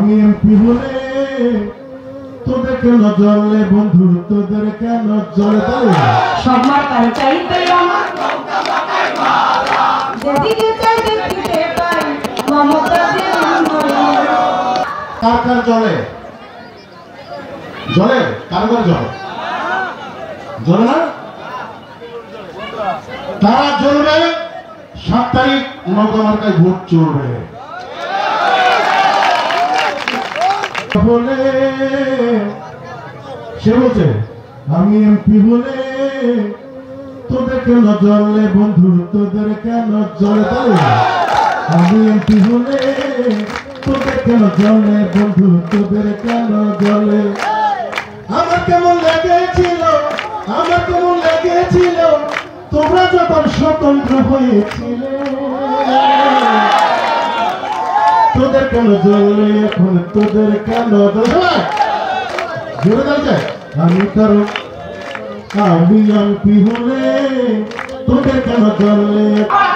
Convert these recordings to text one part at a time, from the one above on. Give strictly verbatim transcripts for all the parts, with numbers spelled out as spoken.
আমি এমপি হলে তোদের কেন জ্বলে বন্ধু, তোদের কেন জ্বলে? তাই সব মার্কার চাইতে আমার যেদিকে চাই দেখিতে পাই মমতা যে কার কার জ্বলে? জ্বলে কার কার জ্বলে? জ্বলে না? তারা জ্বলবে। সাত তারিখ নৌকা মার্কায় ভোট চলবে বলে সে বলছে আমি এমপি বলে তোদের কেন জ্বলে বন্ধু, তোদের কেন জ্বলে? তাই আমি এমপি হলে তোদের কেন জ্বলে বন্ধু, তোদের কেন জ্বলে? আমার কেমন লেগেছিল, আমার কেমন লেগেছিল তোমরা যখন স্বতন্ত্র হয়েছিলে। তোদের কেন জ্বলে এখন, তোদের কেন জ্বলে? জোরে যাচ্ছে আমি কারণ আমি এমপি হলে তোদের কেন জ্বলে?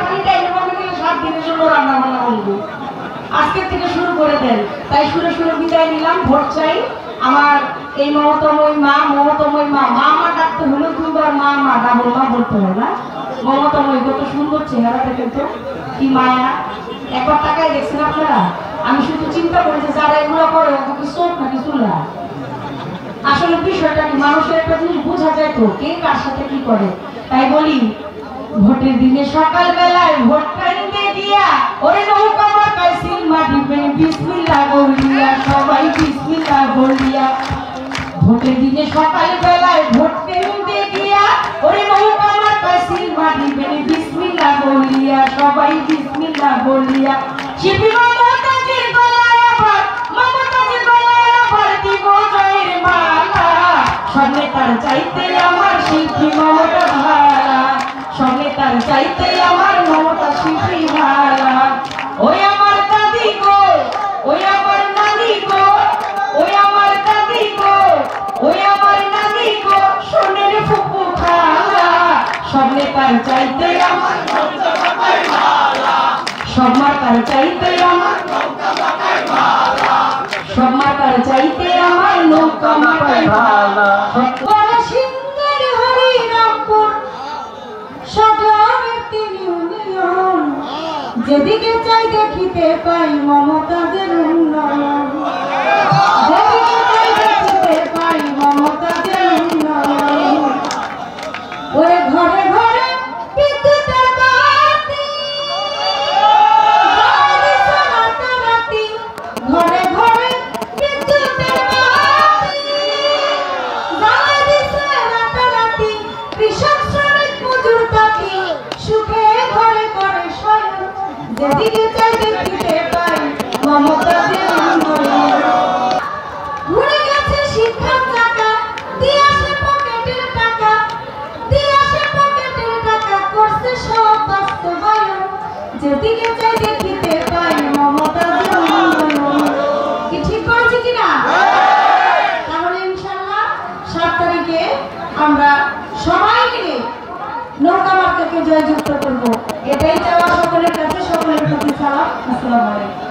আজকের থেকে শুরু করে দেন, তাই সুরে সুরে বিদায় নিলাম। ভোট চাই আমার এই মমতাময়ী মা, মমতাময়ী মা। মা মা ডাকতে হলো দুবার মা মা, ডাবল মা বলতে হয় না। মমতাময়ী কত সুন্দর চেহারা থেকে, তো কি মায়া। একবার তাকায় দেখছেন আপনারা? আমি শুধু চিন্তা করেছি যারা এগুলো করে ওকে চোখ নাকি চুলা। আসলে বিষয়টা কি, মানুষের একটা জিনিস বোঝা যায় তো কে কার সাথে কি করে। তাই বলি ভোটের দিনে সকাল বেলায় ভোট কেন্দ্রে গিয়া ওরে নৌকা মার্কায় সিল মাটিবেন বিসমিল্লাহ বলিয়া, সবাই বিসমিল্লাহ বলিয়া। ভোটের দিনে সকাল বেলায় ভোট কেন্দ্রে গিয়া ওরে নৌকা মার্কায় সিল মাটিবেন বিসমিল্লাহ বলিয়া, সবাই বিসমিল্লাহ বলিয়া। শিল্পী মমতাজের গলায় আবার, মমতাজের গলায় আবার দিব জয়ের মালা। সব নেতার চাইতে আমার শিল্পী মমতা ভালা, সব নেতার চাইতে আমার মমতা শিল্পী ভালা। ওই আমার দাদি গো, ওই আমার নানি গো, ওই আমার দাদি গো, ওই আমার নানি গো, সোনের ফুপু খালা। সব নেতার চাইতে আমার মমতা ভালা, সব মার্কার চাইতে আমার নৌকা মার্কায় ভালা, সব মার্কার চাইতে আমার নৌকা মার্কায় ভালা। বড় সিংহের হরিরামপুর সদরের তিনি ইউনিয়ন, যেদিকে চাই দেখিতে পাই মমতাজের উন্নয়ন, যেদিকে চাই দেখিতে পাই মমতাজের উন্নয়ন। ওরে ঘরে ঘরে বিদ্যুতের বাতি, ঘরে ঘরে বিদ্যুতের বাতি, জ্বালা দিছে রাতারাতি কৃষক শ্রমিক মজুর তাঁতি, সুখে ঘরে ঘরে শয়ন, যেদিকে চাই দেখিতে পাই মমতাজের উন্নয়ন। ঘুরে গেছে শিক্ষার টাকা, দিয়ে আসে পকেটের টাকা, দিয়ে আসে পকেটের টাকা, করছে সব বাস্তবায়ন, যেদিকে চাই দেখিতে পাই মমতাজের উন্নয়ন। কি ঠিক করেছি কিনা? তাহলে ইনশাআল্লাহ সাত তারিখে আমরা সবাই মিলে নৌকা মার্কাকে জয়যুক্ত করবো। এটাই চাওয়া সকলের কাছে, সকলের প্রতি সালাম। আসসালামু আলাইকুম।